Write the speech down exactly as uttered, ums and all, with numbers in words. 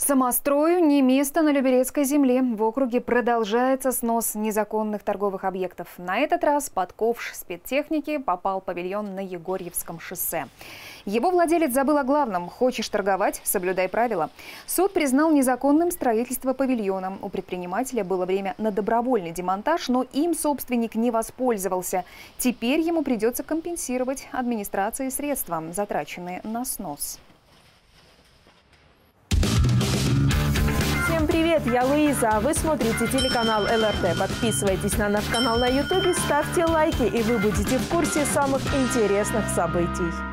Самострою не место на Люберецкой земле. В округе продолжается снос незаконных торговых объектов. На этот раз под ковш спецтехники попал павильон на Егорьевском шоссе. Его владелец забыл о главном. Хочешь торговать – соблюдай правила. Суд признал незаконным строительство павильона. У предпринимателя было время на добровольный демонтаж, но им собственник не воспользовался. Теперь ему придется компенсировать администрации средства, затраченные на снос. Всем привет, я Луиза, а вы смотрите телеканал эл эр тэ. Подписывайтесь на наш канал на ютубе, ставьте лайки, и вы будете в курсе самых интересных событий.